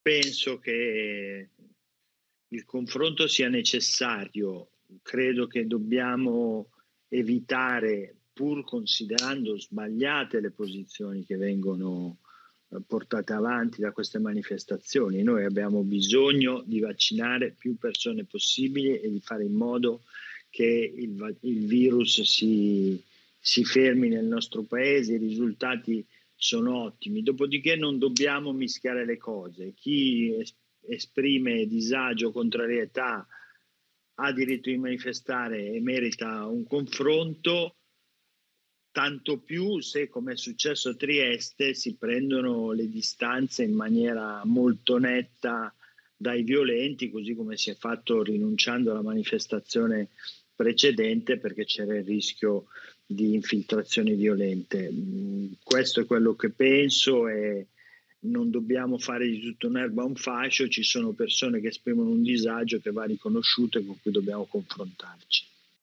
penso che il confronto sia necessario. Credo che dobbiamo evitare, pur considerando sbagliate le posizioni che vengono portate avanti da queste manifestazioni. Noi abbiamo bisogno di vaccinare più persone possibili e di fare in modo che il virus si fermi nel nostro paese. I risultati sono ottimi. Dopodiché non dobbiamo mischiare le cose. Chi esprime disagio, contrarietà, ha diritto di manifestare e merita un confronto, tanto più se, come è successo a Trieste, si prendono le distanze in maniera molto netta dai violenti, così come si è fatto rinunciando alla manifestazione precedente perché c'era il rischio di infiltrazioni violente. Questo è quello che penso, e non dobbiamo fare di tutta un'erba un fascio. Ci sono persone che esprimono un disagio che va riconosciuto e con cui dobbiamo confrontarci.